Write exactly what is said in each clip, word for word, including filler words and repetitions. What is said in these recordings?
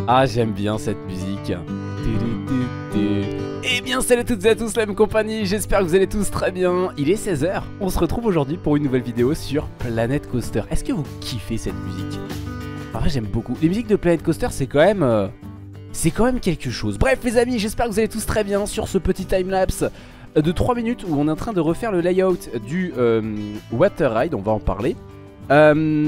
Ah, j'aime bien cette musique. Eh bien salut à toutes et à tous la même compagnie, j'espère que vous allez tous très bien. Il est seize heures, on se retrouve aujourd'hui pour une nouvelle vidéo sur Planet Coaster. Est-ce que vous kiffez cette musique? En vrai j'aime beaucoup. Les musiques de Planet Coaster c'est quand même... Euh, c'est quand même quelque chose. Bref les amis, j'espère que vous allez tous très bien sur ce petit timelapse de trois minutes où on est en train de refaire le layout du euh, Water Ride, on va en parler. Euh...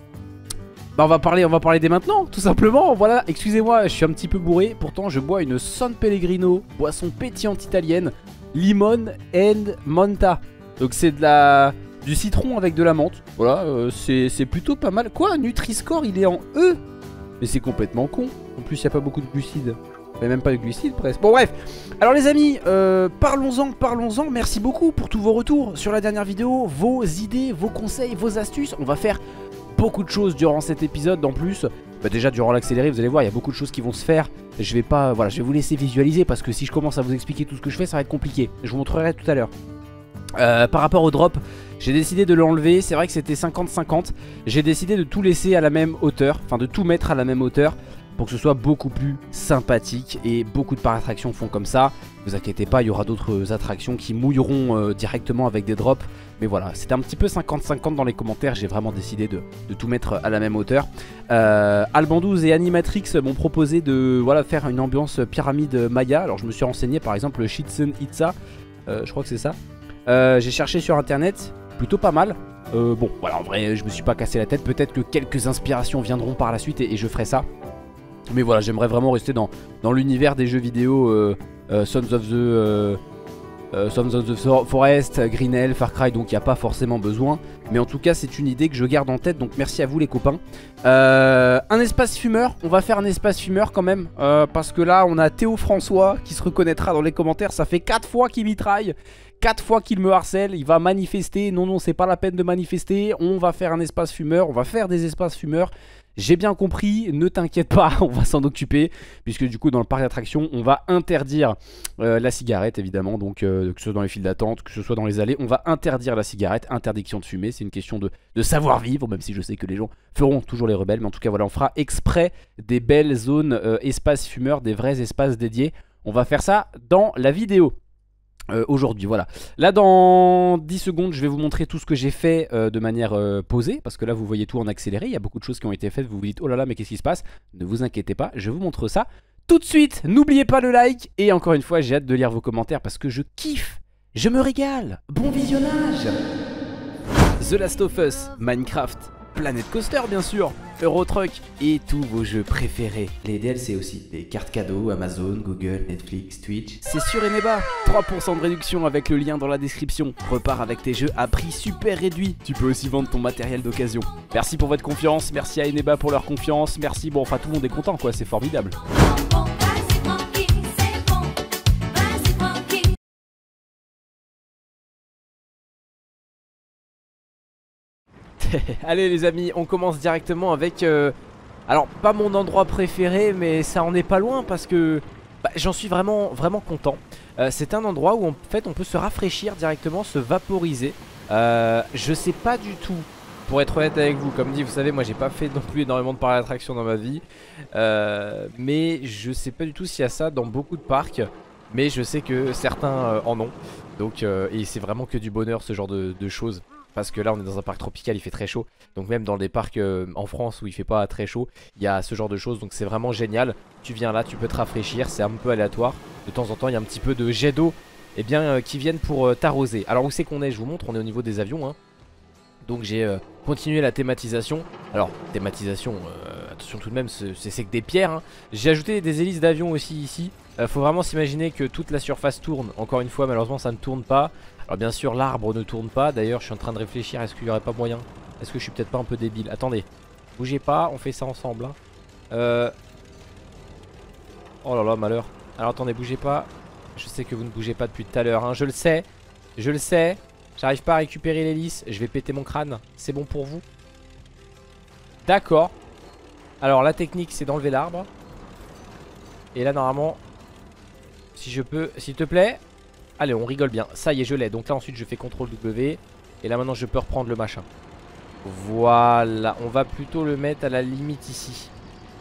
Bah on va parler, on va parler dès maintenant, tout simplement. Voilà, excusez-moi, je suis un petit peu bourré. Pourtant, je bois une San Pellegrino, boisson pétillante italienne, limon and Monta. Donc c'est de la du citron avec de la menthe. Voilà, euh, c'est plutôt pas mal. Quoi, Nutri-Score, il est en E? Mais c'est complètement con. En plus, il n'y a pas beaucoup de glucides. Mais même pas de glucides presque. Bon bref, alors les amis, euh, parlons-en, parlons-en. Merci beaucoup pour tous vos retours sur la dernière vidéo, vos idées, vos conseils, vos astuces. On va faire beaucoup de choses durant cet épisode. En plus, bah déjà durant l'accéléré, vous allez voir, il y a beaucoup de choses qui vont se faire. Je vais pas, voilà, je vais vous laisser visualiser parce que si je commence à vous expliquer tout ce que je fais, ça va être compliqué. Je vous montrerai tout à l'heure. Euh, par rapport au drop, j'ai décidé de l'enlever. C'est vrai que c'était cinquante cinquante. J'ai décidé de tout laisser à la même hauteur, enfin de tout mettre à la même hauteur, pour que ce soit beaucoup plus sympathique. Et beaucoup de par-attractions font comme ça. Ne vous inquiétez pas, il y aura d'autres attractions qui mouilleront euh, directement avec des drops. Mais voilà, c'était un petit peu cinquante cinquante dans les commentaires. J'ai vraiment décidé de, de tout mettre à la même hauteur. euh, Alban douze et Animatrix m'ont proposé de voilà, faire une ambiance pyramide Maya. Alors je me suis renseigné, par exemple le Shizen Itza, euh, je crois que c'est ça. euh, J'ai cherché sur internet, plutôt pas mal. euh, Bon voilà, en vrai je me suis pas cassé la tête. Peut-être que quelques inspirations viendront par la suite et, et je ferai ça. Mais voilà, j'aimerais vraiment rester dans, dans l'univers des jeux vidéo euh, euh, Sons of the euh, euh, Sons of the Forest, Green Hell, Far Cry. Donc il n'y a pas forcément besoin. Mais en tout cas c'est une idée que je garde en tête. Donc merci à vous les copains. euh, Un espace fumeur. On va faire un espace fumeur quand même, euh, parce que là on a Théo François qui se reconnaîtra dans les commentaires. Ça fait quatre fois qu'il mitraille, quatre fois qu'il me harcèle. Il va manifester. Non non, c'est pas la peine de manifester. On va faire un espace fumeur. On va faire des espaces fumeurs. J'ai bien compris, ne t'inquiète pas, on va s'en occuper. Puisque du coup dans le parc d'attractions on va interdire euh, la cigarette évidemment. Donc euh, que ce soit dans les files d'attente, que ce soit dans les allées, on va interdire la cigarette. Interdiction de fumer, c'est une question de, de savoir-vivre. Même si je sais que les gens feront toujours les rebelles. Mais en tout cas voilà, on fera exprès des belles zones euh, espaces fumeurs, des vrais espaces dédiés. On va faire ça dans la vidéo Euh, aujourd'hui, voilà. Là dans dix secondes je vais vous montrer tout ce que j'ai fait euh, de manière euh, posée. Parce que là vous voyez tout en accéléré. Il y a beaucoup de choses qui ont été faites. Vous vous dites oh là là mais qu'est-ce qui se passe? Ne vous inquiétez pas, je vous montre ça tout de suite. N'oubliez pas le like. Et encore une fois j'ai hâte de lire vos commentaires parce que je kiffe, je me régale. Bon visionnage. The Last of Us, Minecraft, Planet Coaster bien sûr, Euro Truck et tous vos jeux préférés. Les D L C aussi, les cartes cadeaux, Amazon, Google, Netflix, Twitch. C'est sur Eneba, trois pour cent de réduction avec le lien dans la description. Repars avec tes jeux à prix super réduit. Tu peux aussi vendre ton matériel d'occasion. Merci pour votre confiance, merci à Eneba pour leur confiance. Merci, bon enfin tout le monde est content quoi, c'est formidable. Allez les amis, on commence directement avec euh, alors pas mon endroit préféré, mais ça en est pas loin parce que bah, j'en suis vraiment vraiment content. euh, C'est un endroit où en fait on peut se rafraîchir directement, se vaporiser. euh, Je sais pas du tout, pour être honnête avec vous, comme dit, vous savez moi j'ai pas fait non plus énormément de parcs d'attractions dans ma vie, euh, mais je sais pas du tout s'il y a ça dans beaucoup de parcs. Mais je sais que certains euh, en ont. Donc euh, et c'est vraiment que du bonheur ce genre de, de choses. Parce que là on est dans un parc tropical, il fait très chaud. Donc même dans des parcs euh, en France où il fait pas très chaud, il y a ce genre de choses. Donc c'est vraiment génial. Tu viens là, tu peux te rafraîchir, c'est un peu aléatoire. De temps en temps il y a un petit peu de jet d'eau eh bien euh, qui viennent pour euh, t'arroser. Alors où c'est qu'on est, je vous montre, on est au niveau des avions hein. Donc j'ai euh, continué la thématisation. Alors thématisation, euh, attention tout de même, c'est que des pierres hein. J'ai ajouté des hélices d'avion aussi ici. euh, Faut vraiment s'imaginer que toute la surface tourne. Encore une fois malheureusement ça ne tourne pas. Alors bien sûr l'arbre ne tourne pas. D'ailleurs je suis en train de réfléchir, est-ce qu'il n'y aurait pas moyen? Est-ce que je suis peut-être pas un peu débile? Attendez, bougez pas, on fait ça ensemble hein. euh... Oh là là malheur. Alors attendez, bougez pas. Je sais que vous ne bougez pas depuis tout à l'heure hein. Je le sais, je le sais. J'arrive pas à récupérer l'hélice, je vais péter mon crâne. C'est bon pour vous? D'accord. Alors la technique c'est d'enlever l'arbre. Et là normalement, si je peux, s'il te plaît. Allez on rigole bien, ça y est je l'ai. Donc là ensuite je fais contrôle W. Et là maintenant je peux reprendre le machin. Voilà, on va plutôt le mettre à la limite ici.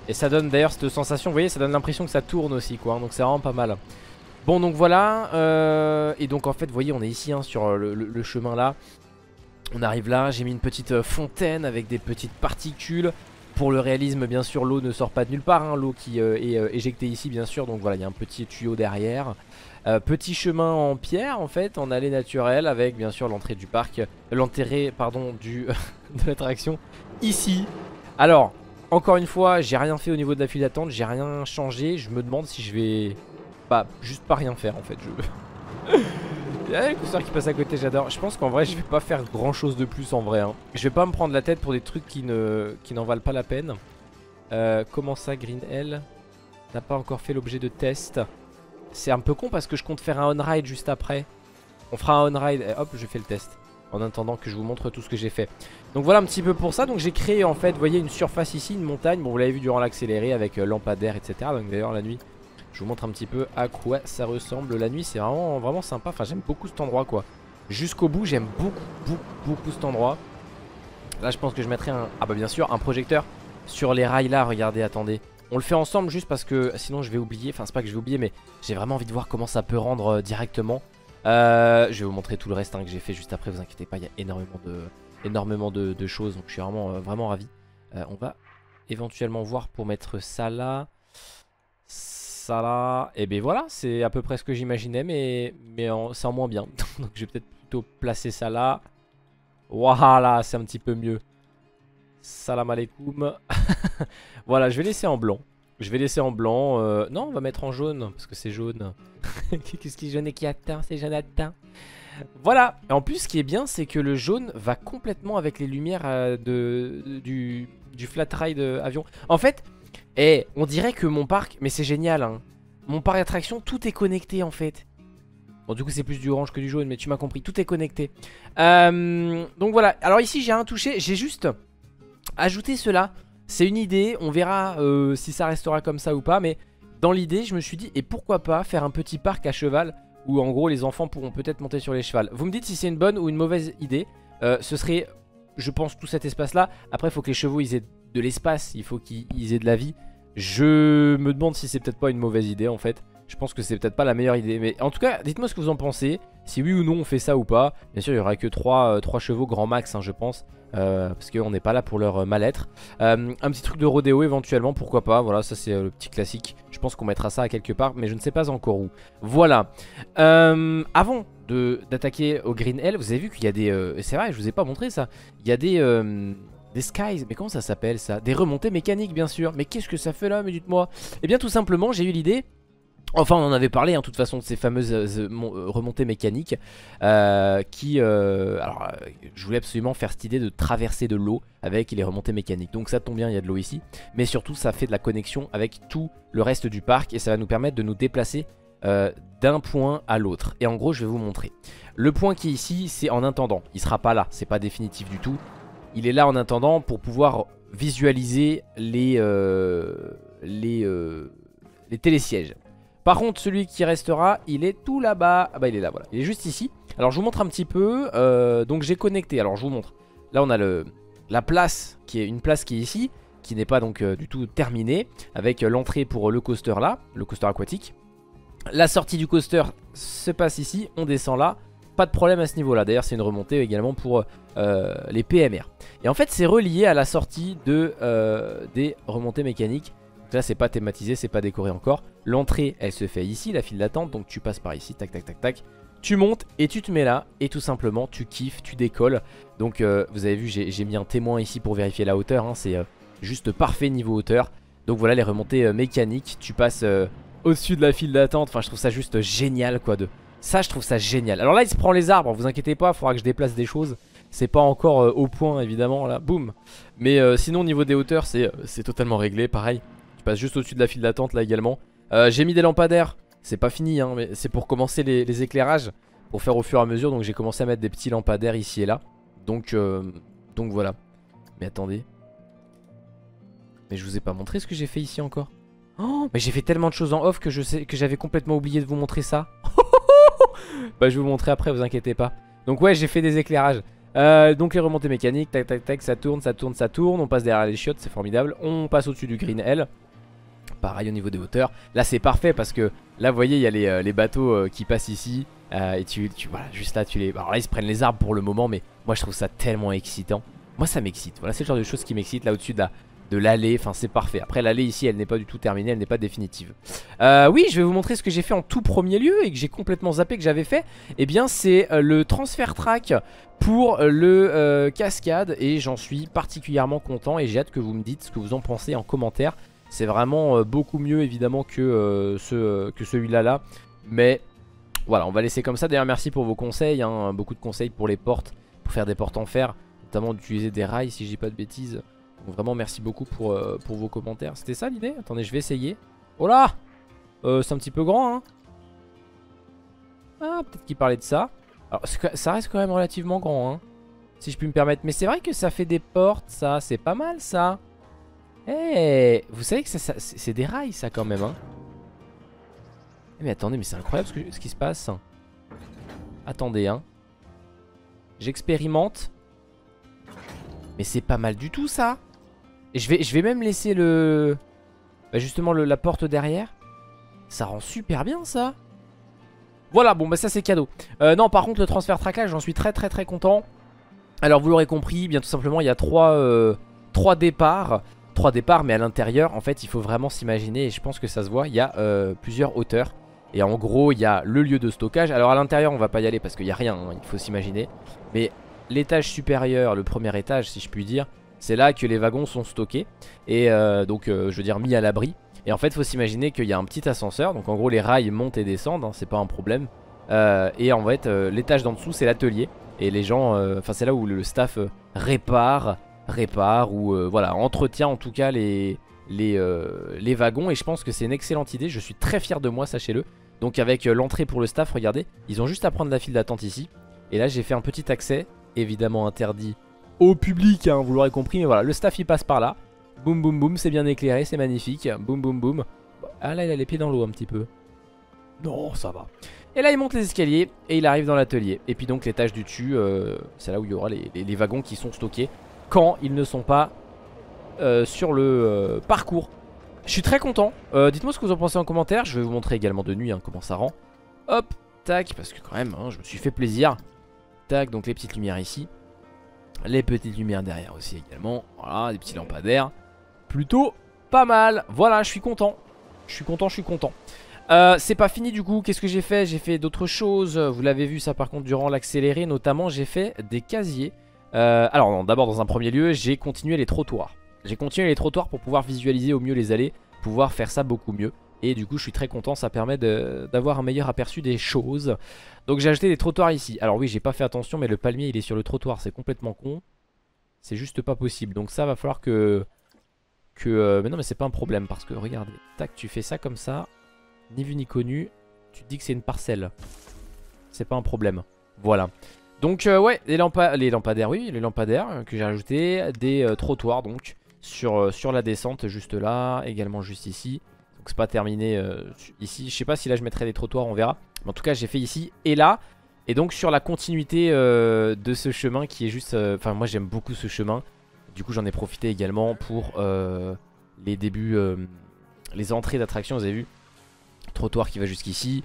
Et ça donne d'ailleurs cette sensation, vous voyez, ça donne l'impression que ça tourne aussi quoi, hein, donc c'est vraiment pas mal. Bon donc voilà, euh, et donc en fait vous voyez on est ici hein, sur le, le, le chemin là. On arrive là, j'ai mis une petite fontaine avec des petites particules. Pour le réalisme bien sûr l'eau ne sort pas de nulle part, hein, l'eau qui euh, est euh, éjectée ici bien sûr. Donc voilà il y a un petit tuyau derrière. euh, Petit chemin en pierre en fait, en allée naturelle. Avec bien sûr l'entrée du parc, l'entrée pardon du de l'attraction ici. Alors encore une fois j'ai rien fait au niveau de la file d'attente, j'ai rien changé. Je me demande si je vais bah juste pas rien faire en fait. Je... Il y a les coasters qui passent à côté, j'adore. Je pense qu'en vrai je vais pas faire grand chose de plus en vrai hein. Je vais pas me prendre la tête pour des trucs qui ne qui n'en valent pas la peine. euh, Comment ça Green Hell n'a pas encore fait l'objet de test? C'est un peu con parce que je compte faire un on-ride juste après. On fera un on-ride et hop je fais le test. En attendant que je vous montre tout ce que j'ai fait. Donc voilà un petit peu pour ça. Donc j'ai créé en fait, vous voyez une surface ici, une montagne. Bon vous l'avez vu durant l'accéléré avec euh, lampadaire etc. Donc d'ailleurs la nuit je vous montre un petit peu à quoi ça ressemble. La nuit c'est vraiment, vraiment sympa. Enfin j'aime beaucoup cet endroit quoi. Jusqu'au bout j'aime beaucoup beaucoup beaucoup cet endroit. Là je pense que je mettrai un, ah bah bien sûr un projecteur sur les rails là. Regardez attendez. On le fait ensemble juste parce que sinon je vais oublier. Enfin c'est pas que je vais oublier mais j'ai vraiment envie de voir comment ça peut rendre euh, directement. euh, Je vais vous montrer tout le reste hein, que j'ai fait juste après. Vous inquiétez pas il y a énormément de, énormément de, de choses. Donc je suis vraiment, euh, vraiment ravi. euh, On va éventuellement voir pour mettre ça là. Ça là, et ben voilà, c'est à peu près ce que j'imaginais, mais, mais c'est en moins bien. Donc je vais peut-être plutôt placer ça là. Voilà, c'est un petit peu mieux. Salam alaikum. Voilà, je vais laisser en blanc. Je vais laisser en blanc. Euh, non, on va mettre en jaune, parce que c'est jaune. Qu'est-ce qui est jaune et qui atteint? C'est Jonathan. Voilà, et en plus ce qui est bien, c'est que le jaune va complètement avec les lumières euh, de, de, du, du flat ride avion. En fait... Et on dirait que mon parc, mais c'est génial hein. Mon parc d'attraction, tout est connecté en fait. Bon du coup c'est plus du orange que du jaune, mais tu m'as compris, tout est connecté. euh, Donc voilà, alors ici j'ai rien touché. J'ai juste ajouté cela. C'est une idée, on verra euh, si ça restera comme ça ou pas. Mais dans l'idée je me suis dit, et pourquoi pas faire un petit parc à cheval, où en gros les enfants pourront peut-être monter sur les chevals. Vous me dites si c'est une bonne ou une mauvaise idée. euh, Ce serait, je pense, tout cet espace là. Après il faut que les chevaux ils aient de l'espace, il faut qu'ils aient de la vie. Je me demande si c'est peut-être pas une mauvaise idée en fait. Je pense que c'est peut-être pas la meilleure idée. Mais en tout cas, dites-moi ce que vous en pensez. Si oui ou non on fait ça ou pas. Bien sûr, il y aura que trois euh, chevaux grand max, hein, je pense. Euh, parce qu'on n'est pas là pour leur euh, mal-être. Euh, un petit truc de rodéo éventuellement, pourquoi pas. Voilà, ça c'est euh, le petit classique. Je pense qu'on mettra ça à quelque part, mais je ne sais pas encore où. Voilà. Euh, avant d'attaquer au Green Hell, vous avez vu qu'il y a des... Euh, c'est vrai, je vous ai pas montré ça. Il y a des... Euh, Des skies, mais comment ça s'appelle ça? Des remontées mécaniques bien sûr. Mais qu'est-ce que ça fait là? Mais dites-moi. Eh bien tout simplement j'ai eu l'idée. Enfin on en avait parlé hein, de toute façon de ces fameuses euh, remontées mécaniques euh, Qui euh, alors euh, je voulais absolument faire cette idée de traverser de l'eau avec les remontées mécaniques. Donc ça tombe bien, il y a de l'eau ici. Mais surtout ça fait de la connexion avec tout le reste du parc. Et ça va nous permettre de nous déplacer euh, d'un point à l'autre. Et en gros je vais vous montrer. Le point qui est ici c'est en attendant. Il sera pas là, c'est pas définitif du tout. Il est là en attendant pour pouvoir visualiser les, euh, les, euh, les télésièges. Par contre celui qui restera il est tout là-bas. Ah bah il est là voilà, il est juste ici. Alors je vous montre un petit peu. euh, Donc j'ai connecté, alors je vous montre. Là on a le, la place qui est une place qui est ici, qui n'est pas donc euh, du tout terminée. Avec euh, l'entrée pour le coaster là, le coaster aquatique. La sortie du coaster se passe ici, on descend là. Pas de problème à ce niveau là. D'ailleurs c'est une remontée également pour euh, les P M R. Et en fait c'est relié à la sortie de, euh, des remontées mécaniques. Donc là c'est pas thématisé, c'est pas décoré encore. L'entrée elle se fait ici, la file d'attente. Donc tu passes par ici, tac tac tac tac. Tu montes et tu te mets là. Et tout simplement tu kiffes, tu décolles. Donc euh, vous avez vu j'ai mis un témoin ici pour vérifier la hauteur hein. C'est euh, juste parfait niveau hauteur. Donc voilà les remontées euh, mécaniques. Tu passes euh, au-dessus de la file d'attente. Enfin je trouve ça juste génial quoi de... Ça je trouve ça génial. Alors là il se prend les arbres, vous inquiétez pas, il faudra que je déplace des choses. C'est pas encore euh, au point évidemment là, boum. Mais euh, sinon au niveau des hauteurs c'est euh, totalement réglé, pareil. Tu passes juste au-dessus de la file d'attente là également. euh, J'ai mis des lampadaires, c'est pas fini hein, mais c'est pour commencer les, les éclairages. Pour faire au fur et à mesure, donc j'ai commencé à mettre des petits lampadaires ici et là. Donc, euh, donc voilà. Mais attendez. Mais je vous ai pas montré ce que j'ai fait ici encore. Oh, mais j'ai fait tellement de choses en off que je sais que j'avais complètement oublié de vous montrer ça. Bah je vais vous montrer après, vous inquiétez pas. Donc ouais j'ai fait des éclairages. Euh, donc les remontées mécaniques, tac tac tac, ça tourne, ça tourne, ça tourne. On passe derrière les chiottes, c'est formidable. On passe au-dessus du green L. Pareil au niveau des hauteurs. Là c'est parfait parce que là vous voyez il y a les, euh, les bateaux euh, qui passent ici. euh, Et tu, tu voilà, juste là tu les... Alors là ils se prennent les arbres pour le moment, mais moi je trouve ça tellement excitant. Moi ça m'excite, voilà c'est le genre de choses qui m'excite là au-dessus de la... de l'allée, enfin c'est parfait. Après l'allée ici elle n'est pas du tout terminée, elle n'est pas définitive. euh, Oui je vais vous montrer ce que j'ai fait en tout premier lieu et que j'ai complètement zappé que j'avais fait. Et eh bien c'est euh, le transfert track pour le euh, cascade. Et j'en suis particulièrement content et j'ai hâte que vous me dites ce que vous en pensez en commentaire. C'est vraiment euh, beaucoup mieux évidemment que, euh, ce, euh, que celui-là là. Mais voilà on va laisser comme ça. D'ailleurs merci pour vos conseils, hein, beaucoup de conseils pour les portes, pour faire des portes en fer. Notamment d'utiliser des rails si je dis pas de bêtises. Donc vraiment merci beaucoup pour, euh, pour vos commentaires. C'était ça l'idée? Attendez je vais essayer. Oh là euh, c'est un petit peu grand hein. Ah peut-être qu'il parlait de ça. Alors ça reste quand même relativement grand hein, si je puis me permettre. Mais c'est vrai que ça fait des portes ça. C'est pas mal ça. Eh hey, vous savez que ça, ça, c'est des rails ça quand même hein. Mais attendez mais c'est incroyable ce, que, ce qui se passe. Attendez hein. J'expérimente. Mais c'est pas mal du tout ça. Et je vais, je vais même laisser le... Bah justement le, la porte derrière. Ça rend super bien ça. Voilà bon bah ça c'est cadeau. euh, Non par contre le transfert trackage j'en suis très très très content. Alors vous l'aurez compris, bien tout simplement il y a trois, euh, trois départs. Trois départs mais à l'intérieur en fait il faut vraiment s'imaginer. Et je pense que ça se voit, il y a euh, plusieurs hauteurs. Et en gros il y a le lieu de stockage. Alors à l'intérieur on va pas y aller parce qu'il n'y a rien hein, il faut s'imaginer. Mais l'étage supérieur, le premier étage si je puis dire, c'est là que les wagons sont stockés. Et euh, donc euh, je veux dire mis à l'abri. Et en fait il faut s'imaginer qu'il y a un petit ascenseur. Donc en gros les rails montent et descendent hein, c'est pas un problème. euh, Et en fait euh, l'étage d'en dessous c'est l'atelier. Et les gens, enfin euh, c'est là où le staff euh, répare Répare ou euh, voilà entretient en tout cas les, les, euh, les wagons. Et je pense que c'est une excellente idée. Je suis très fier de moi sachez-le. Donc avec euh, l'entrée pour le staff, regardez, ils ont juste à prendre la file d'attente ici. Et là j'ai fait un petit accès, évidemment interdit au public hein, vous l'aurez compris. Mais voilà le staff il passe par là. Boum boum boum, c'est bien éclairé, c'est magnifique. Boum boum boum. Ah là il a les pieds dans l'eau un petit peu. Non ça va. Et là il monte les escaliers et il arrive dans l'atelier. Et puis donc l'étage du dessus euh, c'est là où il y aura les, les, les wagons qui sont stockés quand ils ne sont pas euh, sur le euh, parcours. Je suis très content. euh, Dites-moi ce que vous en pensez en commentaire. Je vais vous montrer également de nuit hein, comment ça rend. Hop, tac, parce que quand même hein, je me suis fait plaisir. Tac, donc les petites lumières ici. Les petites lumières derrière aussi également. Voilà, des petits lampadaires. Plutôt pas mal. Voilà, je suis content. Je suis content, je suis content. Euh, c'est pas fini du coup, qu'est-ce que j'ai fait? J'ai fait d'autres choses. Vous l'avez vu ça par contre durant l'accéléré. Notamment j'ai fait des casiers. Euh, alors d'abord dans un premier lieu j'ai continué les trottoirs. J'ai continué les trottoirs pour pouvoir visualiser au mieux les allées, pouvoir faire ça beaucoup mieux. Et du coup je suis très content, ça permet d'avoir un meilleur aperçu des choses. Donc j'ai ajouté des trottoirs ici. Alors oui j'ai pas fait attention mais le palmier il est sur le trottoir, c'est complètement con. C'est juste pas possible, donc ça va falloir que... que euh, mais non mais c'est pas un problème parce que regardez, tac tu fais ça comme ça, ni vu ni connu, tu te dis que c'est une parcelle. C'est pas un problème, voilà. Donc euh, ouais, les, lampa les lampadaires, oui, les lampadaires euh, que j'ai rajouté, des euh, trottoirs donc sur, euh, sur la descente juste là, également juste ici. Donc c'est pas terminé euh, ici, je sais pas si là je mettrai des trottoirs, on verra. Mais en tout cas j'ai fait ici et là. Et donc sur la continuité euh, de ce chemin qui est juste, enfin euh, moi j'aime beaucoup ce chemin. Du coup j'en ai profité également pour euh, les débuts, euh, les entrées d'attraction, vous avez vu. Trottoir qui va jusqu'ici.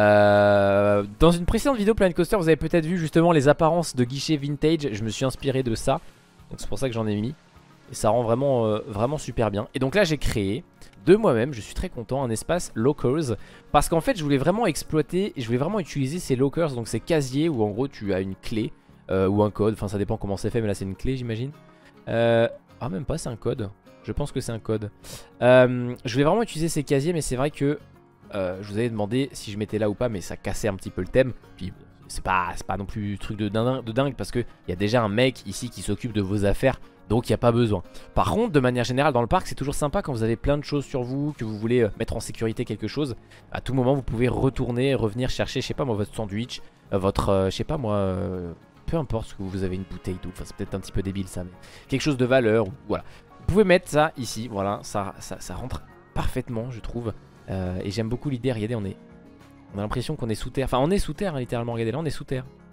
Euh, dans une précédente vidéo Planet Coaster vous avez peut-être vu justement les apparences de guichets vintage. Je me suis inspiré de ça. Donc c'est pour ça que j'en ai mis. Et ça rend vraiment, euh, vraiment super bien. Et donc là j'ai créé de moi-même, je suis très content, un espace lockers. Parce qu'en fait je voulais vraiment exploiter, je voulais vraiment utiliser ces lockers. Donc ces casiers où en gros tu as une clé euh, ou un code. Enfin ça dépend comment c'est fait mais là c'est une clé j'imagine. euh, Ah même pas, c'est un code. Je pense que c'est un code. euh, Je voulais vraiment utiliser ces casiers mais c'est vrai que Euh, je vous avais demandé si je mettais là ou pas, mais ça cassait un petit peu le thème. Puis c'est pas, pas non plus truc de dingue, de dingue parce qu'il y a déjà un mec ici qui s'occupe de vos affaires. Donc il n'y a pas besoin. Par contre de manière générale dans le parc c'est toujours sympa quand vous avez plein de choses sur vous, que vous voulez euh, mettre en sécurité quelque chose. À tout moment vous pouvez retourner, revenir chercher, je sais pas moi, votre sandwich, euh, votre, euh, je sais pas moi, euh, peu importe ce que vous avez, une bouteille d'eau. Enfin c'est peut-être un petit peu débile ça, mais quelque chose de valeur, voilà. Vous pouvez mettre ça ici, voilà, ça, ça, ça rentre parfaitement je trouve. Euh, et j'aime beaucoup l'idée, regardez on est, on a l'impression qu'on est sous terre. Enfin on est sous terre hein, littéralement, regardez là on est sous terre.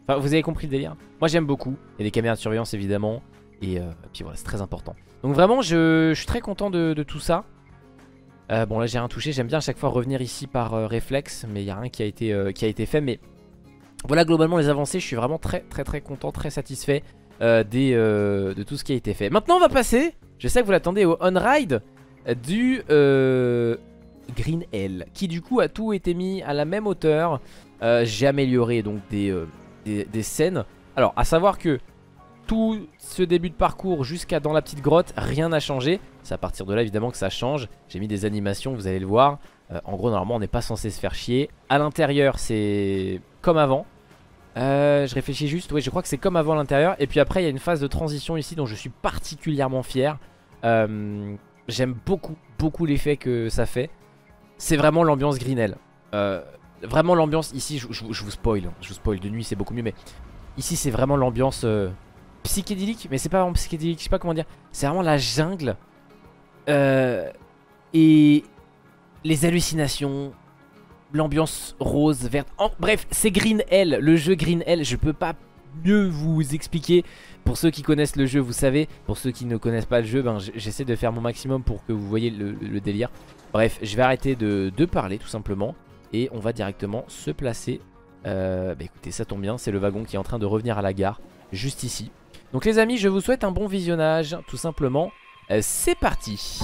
Enfin, vous avez compris le délire. Moi j'aime beaucoup. Il y a des caméras de surveillance évidemment. Et, euh, et puis voilà, c'est très important. Donc vraiment, je, je suis très content de, de tout ça. Euh, bon là j'ai rien touché. J'aime bien à chaque fois revenir ici par euh, réflexe. Mais il n'y a rien qui a, été, euh, qui a été fait. Mais voilà globalement les avancées. Je suis vraiment très très très content, très satisfait euh, des, euh, de tout ce qui a été fait. Maintenant on va passer, je sais que vous l'attendez, au on-ride du euh, Green Hell. Qui du coup a tout été mis à la même hauteur. euh, J'ai amélioré donc des, euh, des, des scènes. Alors à savoir que tout ce début de parcours jusqu'à dans la petite grotte, rien n'a changé. C'est à partir de là évidemment que ça change. J'ai mis des animations, vous allez le voir. euh, En gros normalement on n'est pas censé se faire chier. À l'intérieur c'est comme avant. euh, Je réfléchis juste, oui je crois que c'est comme avant à l'intérieur. Et puis après il y a une phase de transition ici dont je suis particulièrement fier. euh, J'aime beaucoup, beaucoup l'effet que ça fait. C'est vraiment l'ambiance Green Hell. euh, Vraiment l'ambiance ici, je, je, je vous spoil. Je vous spoil, de nuit c'est beaucoup mieux. Mais ici c'est vraiment l'ambiance... Euh, psychédélique, mais c'est pas vraiment psychédélique, je sais pas comment dire. C'est vraiment la jungle euh, et les hallucinations, l'ambiance rose, verte. Oh, bref, c'est Green Hell, le jeu Green Hell. Je peux pas mieux vous expliquer. Pour ceux qui connaissent le jeu, vous savez. Pour ceux qui ne connaissent pas le jeu, ben, j'essaie de faire mon maximum pour que vous voyez le, le délire. Bref, je vais arrêter de, de parler tout simplement et on va directement se placer. Euh, bah écoutez, ça tombe bien, c'est le wagon qui est en train de revenir à la gare, juste ici. Donc les amis, je vous souhaite un bon visionnage, tout simplement. Euh, c'est parti.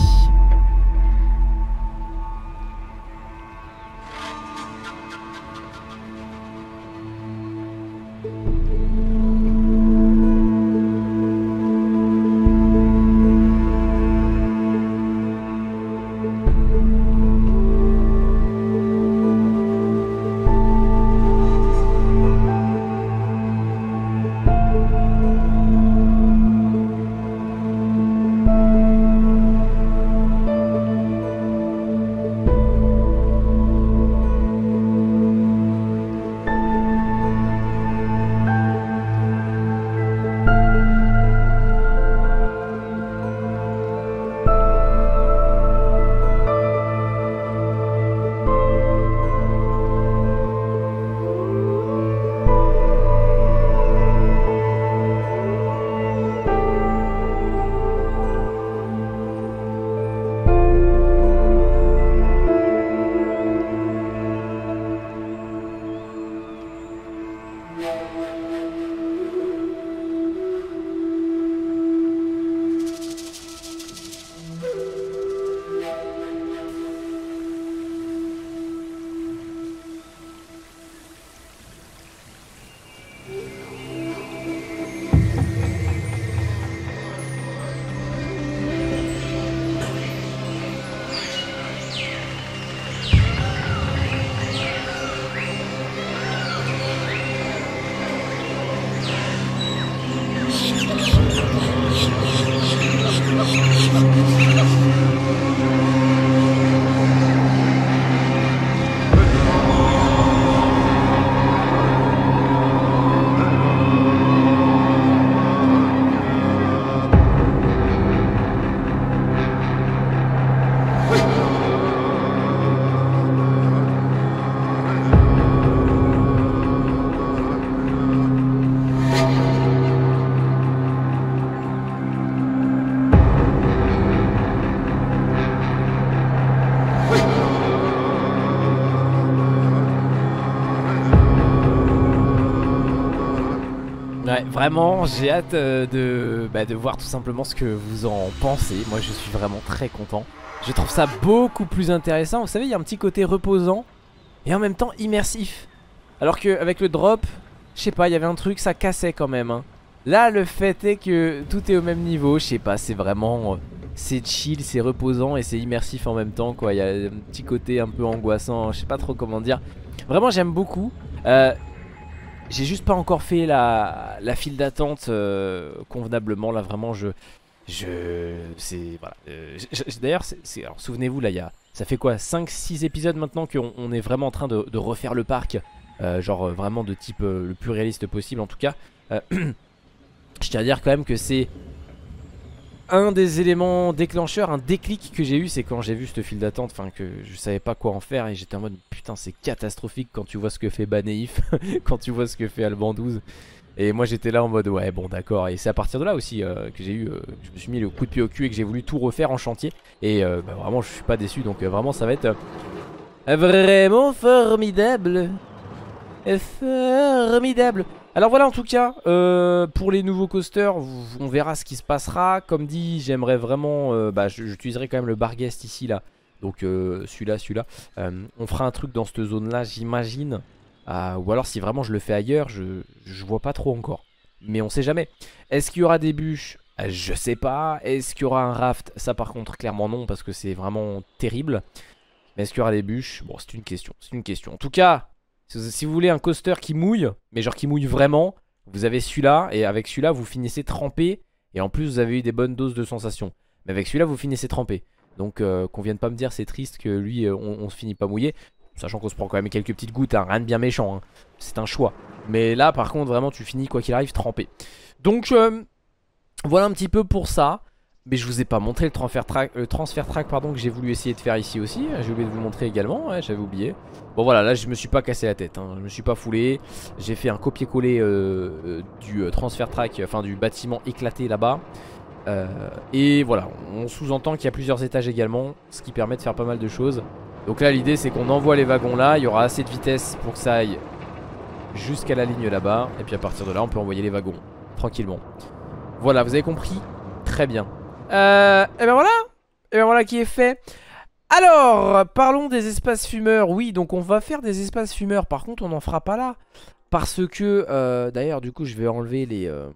Ouais, vraiment, j'ai hâte euh, de, bah, de voir tout simplement ce que vous en pensez. Moi, je suis vraiment très content. Je trouve ça beaucoup plus intéressant. Vous savez, il y a un petit côté reposant et en même temps immersif. Alors qu'avec le drop, je sais pas, il y avait un truc, ça cassait quand même. Hein. Là, le fait est que tout est au même niveau. Je sais pas, c'est vraiment... Euh, c'est chill, c'est reposant et c'est immersif en même temps, quoi. Il y a un petit côté un peu angoissant, je sais pas trop comment dire. Vraiment, j'aime beaucoup. Euh... J'ai juste pas encore fait la, la file d'attente euh, convenablement. Là vraiment je je c'est voilà euh, d'ailleurs souvenez-vous là il y a ça fait quoi cinq six épisodes maintenant qu'on on est vraiment en train de, de refaire le parc euh, genre vraiment de type euh, le plus réaliste possible en tout cas. euh, Je tiens à dire quand même que c'est un des éléments déclencheurs, un déclic que j'ai eu, c'est quand j'ai vu cette file d'attente, enfin que je savais pas quoi en faire et j'étais en mode putain c'est catastrophique quand tu vois ce que fait Baneif, quand tu vois ce que fait Alban douze. Et moi j'étais là en mode ouais bon d'accord, et c'est à partir de là aussi euh, que j'ai eu, euh, je me suis mis le coup de pied au cul et que j'ai voulu tout refaire en chantier. Et euh, bah, vraiment je suis pas déçu, donc euh, vraiment ça va être euh, vraiment formidable. Formidable. Alors voilà en tout cas euh, pour les nouveaux coasters, on verra ce qui se passera. Comme dit, j'aimerais vraiment, euh, bah j'utiliserai quand même le Barghest ici là. Donc euh, celui-là, celui-là euh, on fera un truc dans cette zone là j'imagine, euh, ou alors si vraiment je le fais ailleurs, je, je vois pas trop encore. Mais on sait jamais. Est-ce qu'il y aura des bûches? Je sais pas. Est-ce qu'il y aura un raft? Ça par contre clairement non, parce que c'est vraiment terrible. Mais est-ce qu'il y aura des bûches? Bon c'est une question, c'est une question. En tout cas, si vous voulez un coaster qui mouille, mais genre qui mouille vraiment, vous avez celui-là, et avec celui-là vous finissez trempé, et en plus vous avez eu des bonnes doses de sensations. Mais avec celui-là vous finissez trempé. Donc euh, qu'on vienne pas me dire c'est triste que lui euh, on, on se finit pas mouillé, sachant qu'on se prend quand même quelques petites gouttes, hein, rien de bien méchant, hein. C'est un choix. Mais là par contre vraiment tu finis quoi qu'il arrive trempé. Donc euh, voilà un petit peu pour ça. Mais je vous ai pas montré le transfert track, le transfert track pardon, que j'ai voulu essayer de faire ici aussi. J'ai oublié de vous le montrer également, ouais, j'avais oublié. Bon voilà, là je me suis pas cassé la tête, hein. Je me suis pas foulé. J'ai fait un copier-coller euh, euh, du euh, transfert track, enfin du bâtiment éclaté là-bas. euh, Et voilà, on sous-entend qu'il y a plusieurs étages également, ce qui permet de faire pas mal de choses. Donc là l'idée c'est qu'on envoie les wagons là, il y aura assez de vitesse pour que ça aille jusqu'à la ligne là-bas. Et puis à partir de là on peut envoyer les wagons tranquillement. Voilà, vous avez compris? Très bien. Euh, et ben voilà, et ben voilà qui est fait. Alors, parlons des espaces fumeurs. Oui, donc on va faire des espaces fumeurs. Par contre, on n'en fera pas là. Parce que, euh, d'ailleurs, du coup, je vais enlever les... Euh,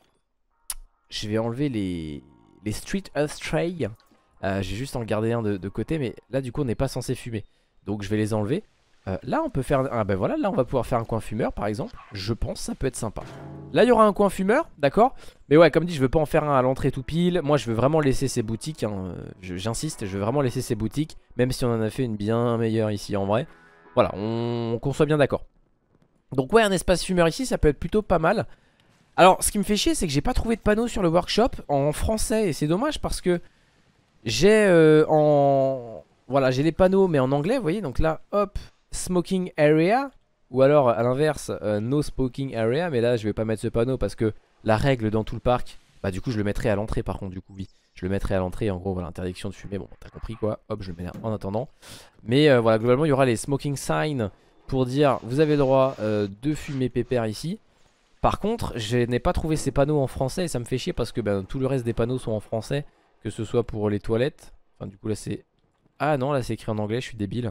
je vais enlever les, les Street Astray. Euh, J'ai juste en gardé un de, de côté. Mais là, du coup, on n'est pas censé fumer. Donc, je vais les enlever. Euh, là, on peut faire... Ah ben voilà, là, on va pouvoir faire un coin fumeur, par exemple. Je pense ça peut être sympa. Là, il y aura un coin fumeur, d'accord. Mais ouais, comme dit, je veux pas en faire un à l'entrée tout pile. Moi, je veux vraiment laisser ces boutiques, hein. J'insiste, je veux vraiment laisser ces boutiques. Même si on en a fait une bien meilleure ici, en vrai. Voilà, on qu'on soit bien d'accord. Donc ouais, un espace fumeur ici, ça peut être plutôt pas mal. Alors, ce qui me fait chier, c'est que j'ai pas trouvé de panneau sur le workshop en français. Et c'est dommage parce que j'ai euh, en... Voilà, j'ai les panneaux, mais en anglais, vous voyez. Donc là, hop, smoking area. Ou alors à l'inverse, euh, no smoking area. Mais là je vais pas mettre ce panneau parce que la règle dans tout le parc, bah du coup je le mettrai à l'entrée par contre. Du coup oui, je le mettrai à l'entrée. En gros voilà, interdiction de fumer. Bon t'as compris quoi. Hop, je le mets là en attendant. Mais euh, voilà, globalement il y aura les smoking signs pour dire vous avez le droit euh, de fumer pépère ici. Par contre je n'ai pas trouvé ces panneaux en français. Et ça me fait chier parce que ben, tout le reste des panneaux sont en français. Que ce soit pour les toilettes. Enfin du coup là c'est... Ah non, là c'est écrit en anglais, je suis débile.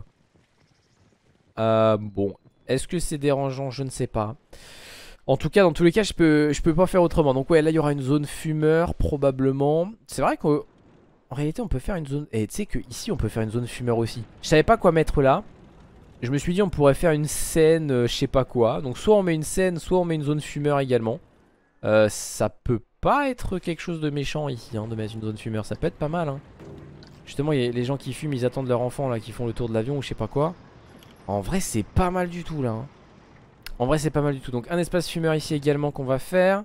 Euh, bon, est-ce que c'est dérangeant? Je ne sais pas. En tout cas, dans tous les cas, je peux, je peux pas faire autrement. Donc ouais, là il y aura une zone fumeur probablement. C'est vrai qu'en réalité on peut faire une zone... Et tu sais que ici on peut faire une zone fumeur aussi. Je savais pas quoi mettre là. Je me suis dit on pourrait faire une scène, euh, je sais pas quoi. Donc soit on met une scène, soit on met une zone fumeur également. euh, Ça peut pas être quelque chose de méchant ici, hein, de mettre une zone fumeur. Ça peut être pas mal, hein. Justement, y a les gens qui fument, ils attendent leur enfant là, qui font le tour de l'avion ou je sais pas quoi. En vrai c'est pas mal du tout là, hein. En vrai c'est pas mal du tout. Donc un espace fumeur ici également qu'on va faire.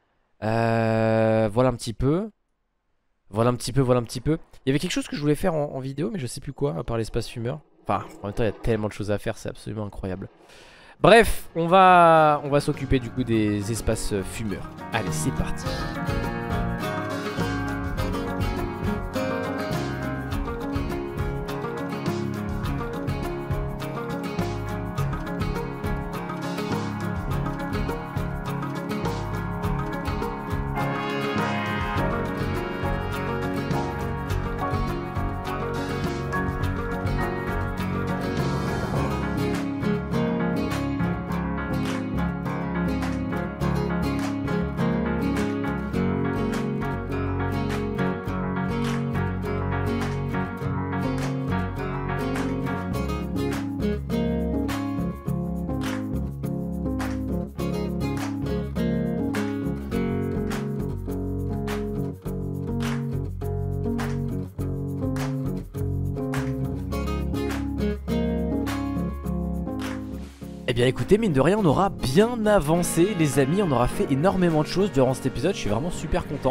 euh, Voilà un petit peu. Voilà un petit peu, voilà un petit peu. Il y avait quelque chose que je voulais faire en, en vidéo, mais je sais plus quoi, à part l'espace fumeur. Enfin, en même temps il y a tellement de choses à faire, c'est absolument incroyable. Bref, on va, on va s'occuper du coup des espaces fumeurs. Allez, c'est parti. Eh bien écoutez, mine de rien on aura bien avancé les amis, on aura fait énormément de choses durant cet épisode, je suis vraiment super content.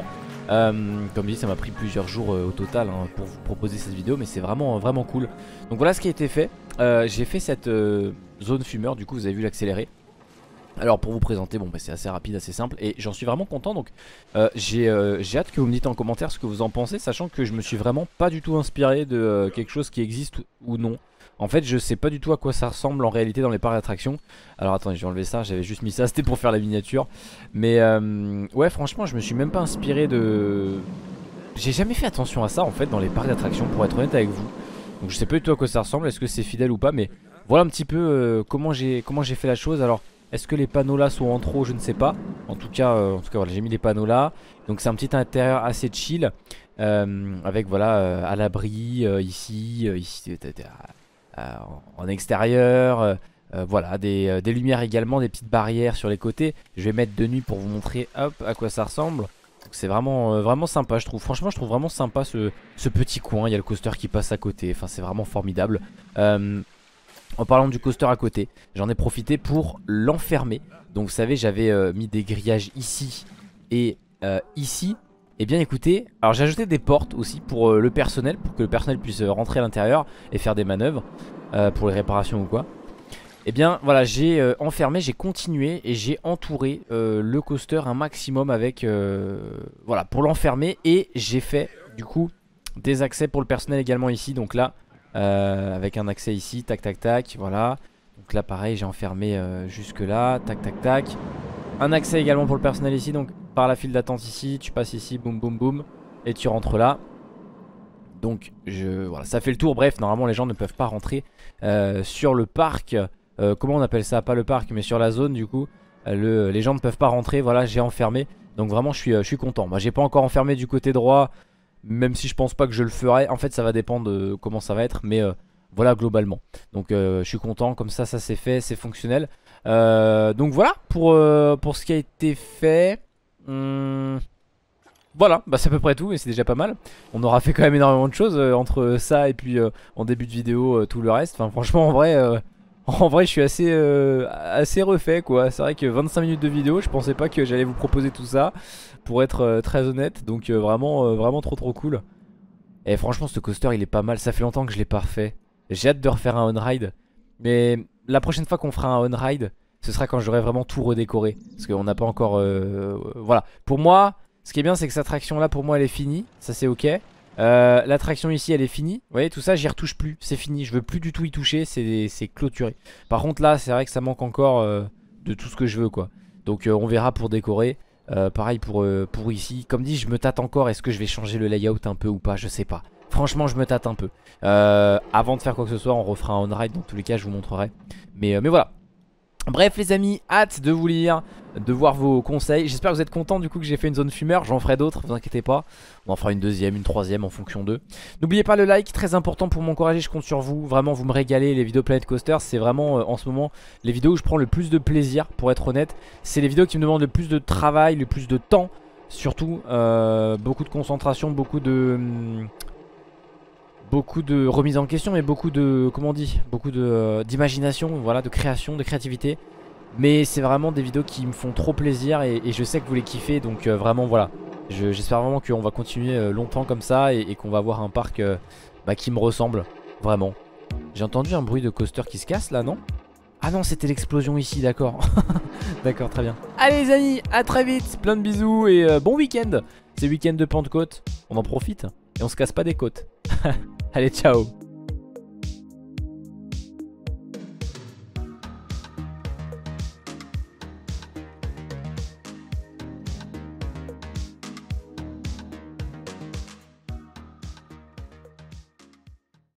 euh, Comme dit, ça m'a pris plusieurs jours euh, au total hein, pour vous proposer cette vidéo, mais c'est vraiment vraiment cool. Donc voilà ce qui a été fait. euh, J'ai fait cette euh, zone fumeur, du coup vous avez vu l'accéléré. Alors pour vous présenter, bon bah c'est assez rapide, assez simple et j'en suis vraiment content. Donc euh, j'ai euh, hâte que vous me dites en commentaire ce que vous en pensez, sachant que je me suis vraiment pas du tout inspiré de euh, quelque chose qui existe ou non. En fait je sais pas du tout à quoi ça ressemble en réalité dans les parcs d'attractions. Alors attendez, je vais enlever ça, j'avais juste mis ça, c'était pour faire la miniature. Mais euh, ouais franchement je me suis même pas inspiré de... J'ai jamais fait attention à ça en fait dans les parcs d'attractions pour être honnête avec vous. Donc je sais pas du tout à quoi ça ressemble, est-ce que c'est fidèle ou pas, mais voilà un petit peu euh, comment j'ai comment j'ai fait la chose. Alors est-ce que les panneaux là sont en trop, je ne sais pas. En tout cas, euh, en tout cas voilà, j'ai mis les panneaux là. Donc c'est un petit intérieur assez chill euh, avec voilà euh, à l'abri euh, ici, euh, ici euh, en extérieur, euh, euh, voilà des, euh, des lumières également, des petites barrières sur les côtés. Je vais mettre de nuit pour vous montrer hop à quoi ça ressemble. C'est vraiment euh, vraiment sympa je trouve. Franchement je trouve vraiment sympa ce, ce petit coin. Il y a le coaster qui passe à côté. Enfin c'est vraiment formidable. euh, En parlant du coaster à côté, j'en ai profité pour l'enfermer. Donc vous savez j'avais euh, mis des grillages ici et euh, ici. Et bien écoutez, alors j'ai ajouté des portes aussi pour euh, le personnel, pour que le personnel puisse euh, rentrer à l'intérieur et faire des manœuvres euh, pour les réparations ou quoi. Et bien voilà, j'ai euh, enfermé, j'ai continué et j'ai entouré euh, le coaster un maximum avec euh, voilà pour l'enfermer. Et j'ai fait du coup des accès pour le personnel également ici. Donc là euh, avec un accès ici, tac tac tac, voilà. Donc là pareil j'ai enfermé euh, jusque là, tac tac tac. Un accès également pour le personnel ici, donc par la file d'attente ici, tu passes ici, boum boum boum, et tu rentres là. Donc je, voilà, ça fait le tour. Bref, normalement les gens ne peuvent pas rentrer euh, sur le parc. Euh, comment on appelle ça? Pas le parc mais sur la zone du coup. euh, le, Les gens ne peuvent pas rentrer, voilà j'ai enfermé. Donc vraiment je suis, euh, je suis content. Moi j'ai pas encore enfermé du côté droit, même si je pense pas que je le ferai. En fait ça va dépendre de comment ça va être, mais euh, voilà globalement. Donc euh, je suis content, comme ça ça c'est fait, c'est fonctionnel. euh, Donc voilà pour, euh, pour ce qui a été fait. hum... Voilà, bah c'est à peu près tout et c'est déjà pas mal. On aura fait quand même énormément de choses euh, entre ça et puis euh, en début de vidéo euh, tout le reste. Enfin franchement en vrai euh, en vrai je suis assez, euh, assez refait quoi. C'est vrai que vingt-cinq minutes de vidéo, je pensais pas que j'allais vous proposer tout ça, pour être euh, très honnête. Donc euh, vraiment, euh, vraiment trop trop cool. Et franchement ce coaster il est pas mal, ça fait longtemps que je l'ai pas refait. J'ai hâte de refaire un on-ride. Mais la prochaine fois qu'on fera un on-ride, ce sera quand j'aurai vraiment tout redécoré. Parce qu'on n'a pas encore... Euh, voilà, pour moi... Ce qui est bien c'est que cette attraction là pour moi elle est finie. Ça c'est ok. euh, L'attraction ici elle est finie. Vous voyez tout ça j'y retouche plus. C'est fini, je veux plus du tout y toucher. C'est clôturé. Par contre là c'est vrai que ça manque encore euh, de tout ce que je veux quoi. Donc euh, on verra pour décorer. euh, Pareil pour, euh, pour ici. Comme dit je me tâte encore. Est-ce que je vais changer le layout un peu ou pas? Je sais pas. Franchement je me tâte un peu. euh, Avant de faire quoi que ce soit on refera un on-ride. Dans tous les cas je vous montrerai. Mais, euh, mais voilà. Bref les amis, hâte de vous lire, de voir vos conseils. J'espère que vous êtes contents du coup que j'ai fait une zone fumeur. J'en ferai d'autres, vous inquiétez pas. On en fera une deuxième, une troisième en fonction d'eux. N'oubliez pas le like, très important pour m'encourager, je compte sur vous. Vraiment vous me régalez, les vidéos Planet Coaster. C'est vraiment euh, en ce moment les vidéos où je prends le plus de plaisir, pour être honnête. C'est les vidéos qui me demandent le plus de travail, le plus de temps. Surtout euh, beaucoup de concentration, beaucoup de... Hum, beaucoup de remise en question, mais beaucoup de, comment on dit, beaucoup de euh, d'imagination, voilà, de création, de créativité. Mais c'est vraiment des vidéos qui me font trop plaisir et, et je sais que vous les kiffez. Donc euh, vraiment voilà, j'espère vraiment qu'on va continuer euh, longtemps comme ça et, et qu'on va avoir un parc euh, bah, qui me ressemble, vraiment. J'ai entendu un bruit de coaster qui se casse là, non? Ah non, c'était l'explosion ici, d'accord. D'accord, très bien. Allez les amis, à très vite, plein de bisous et euh, bon week-end. C'est week-end de Pentecôte, on en profite et on se casse pas des côtes. Allez, ciao.